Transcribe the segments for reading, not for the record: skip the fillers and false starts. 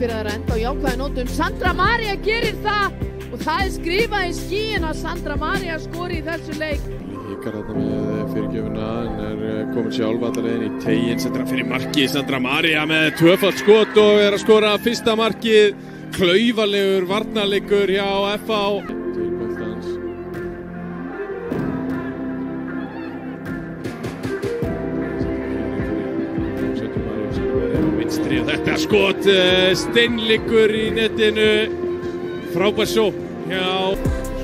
fyrir að enda á jákvæðu nótum. Sandra María gerir það og það skrifað í skíin að Sandra María skori í þessu leik. Hikar þetta með fyrirgjöfuna en komin sjálf allavega inn í teginn, setur hann fyrir markið. Sandra María með tvöfalt skot og að skora fyrsta markið. Klaufalegur varnarleikur hjá FH. Til boltans. Vinstri og þetta skot steinleikur í netinu. Frábær sókn hjá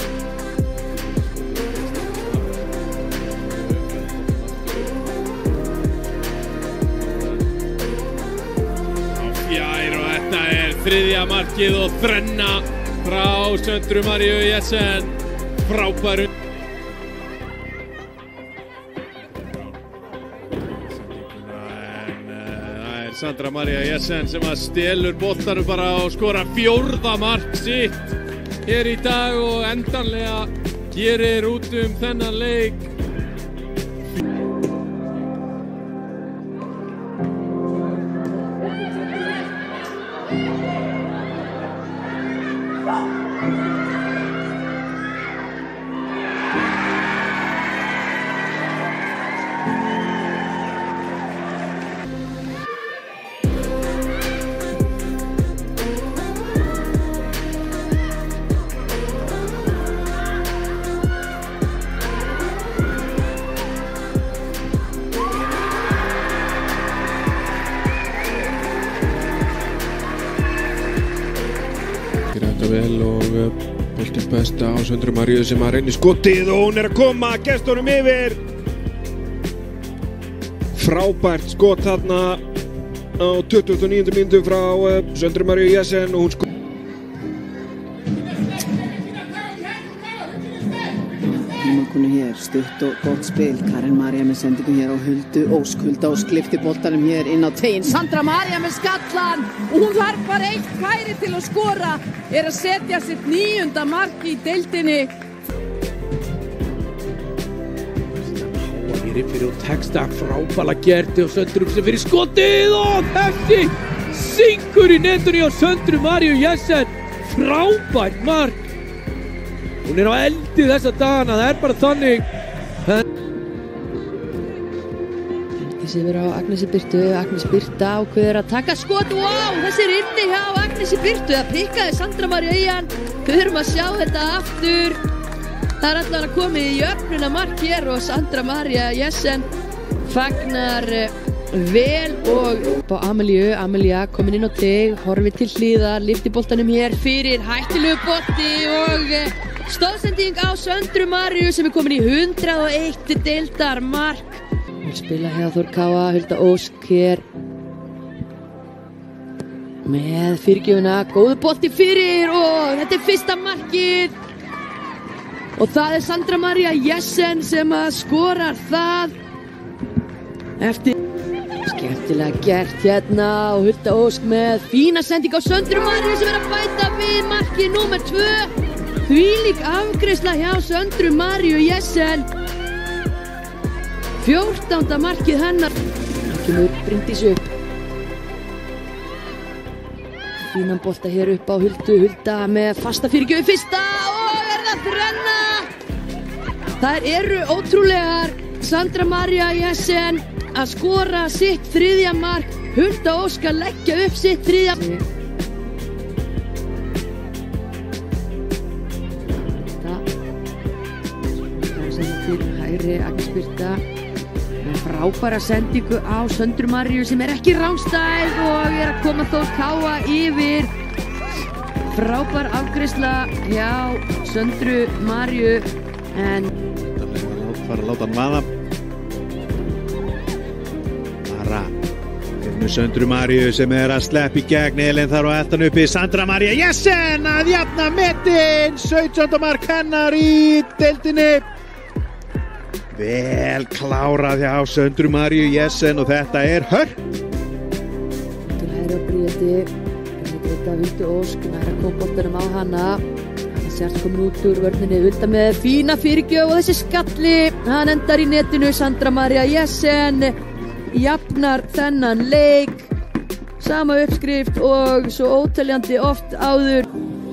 fjær og þetta þriðja markið og þrenna frá Sandru Maríu Jessen. Frábær Sandra María Jessen sem að stelur boltanum bara og skora fjórða mark sitt hér í dag og endanlega gerir út þennan leik. Vel og boltinn besta á Sandru Maríu sem að reyna skotið og hún að koma gestunum yfir. Frábært skot þarna á 29. mínútu frá Sandru Maríu Jessen og hún Konu hér, stutt og gott spil. Karen María með sendingu hér á Huldu Ósk. Hulda Ósk lyfti boltanum hér inn á teginn. Sandra María með skallan og hún þarf bara eitt færi til að skora. Að setja sitt 9. mark í deildinni. Háa hér inn fyrir og texta frábæla gerti og Söndru sem fyrir skotið og þessi syngur í netunni á Sandru Maríu Jessen. Frábært mark. Hún á eldi þessa dagana, það bara þannig. Þessi verið á Agnesi Birtu, Agnes Birta ákveður að taka skot. Wow, þessi er inni hjá Agnesi Birtu, það prikkaði Sandra María í hann. Við þurfum að sjá þetta aftur. Það allavega komið í jöfnuna mark hér og Sandra María Jessen fagnar vel og á Amelía komin inn á teg, horfið til hliðar, lyfti boltanum hér fyrir hættulegu bolti og stóðsending á Sandru Maríu sem komin í 101 deildarmark. Hún spila hjá Þór Káa, Hulda Ósk hér með fyrirgjöfuna, góðu bolti fyrir og þetta fyrsta markið og það Sandra María Jessen sem að skorar það eftir skemmtilega gert hérna og Hulda Ósk með fína sending á Sandru Maríu sem að bæta við markið númer 2. Þvílík afgreiðsla hjá Sandru Maríu Jessen. 14. markið hennar. Það kemur Bryndís upp. Fínan bolta hér upp á Huldu. Hulda með fasta fyrirgjöf fyrsta og það þrenna. Það eru ótrúlegar. Sandra María Jessen að skora sitt 3. mark. Hulda Ósk að leggja upp sitt 3. Hægri Agnes Birta með frábæra sendingu á Sandru Maríu sem ekki rangstæð og að koma Þór Káa yfir. Frábær afgreiðsla hjá Sandru Maríu en fara að láta hann vaða. Mara með Sandru Maríu sem að sleppa í gegn. Elin þar og eftir uppi Sandra María Jessen að jafna metin. 17. mark hennar í deildinni. Vel klárað hjá Sandru Maríu Jessen og þetta hörk. Til hægri á Bríeti. Þetta Huldu Ósk næra kom boltanum á hana. Hann sérst komin út úr vörninni. Hulda með fína fyrirgjöf og þessi skalli. Hann endar í netinu. Sandra María Jessen jafnar þennan leik. sama uppskrift og svo óteljandi oft áður.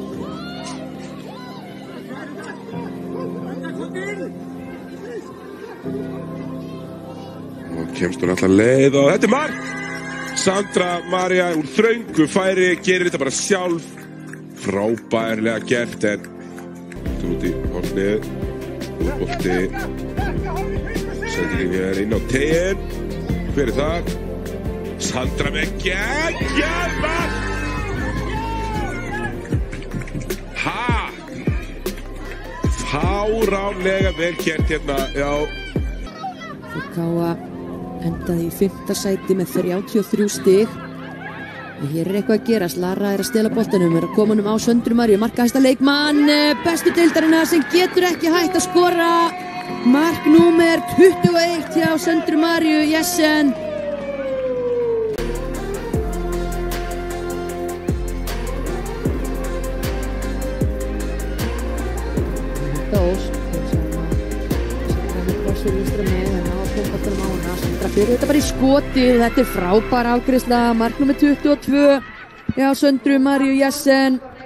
Og kemst hún alltaf leið og þetta mark! Sandra María úr þröngu færi, gerir þetta bara sjálf. Frábærlega gert, en þetta út í hornið. Útbolti. Sendingin hér inn á tegin. Hver það? Sandra með geggjað mark! Fáránlega vel gert hérna, já. Káa endaði í 5. sæti með 33 stig. Og hér eitthvað að gerast. Lara að stela boltanum, að koma á Söndru Maríu, markahæsta leikmann bestu deildarinnar sem getur ekki hægt að skora. Mark númer 21 hjá Sandra María Jessen. Sandra fyrir þetta bara í skotið. Þetta frábær afgreiðsla. Mark númer 22 hjá Sandru Maríu Jessen.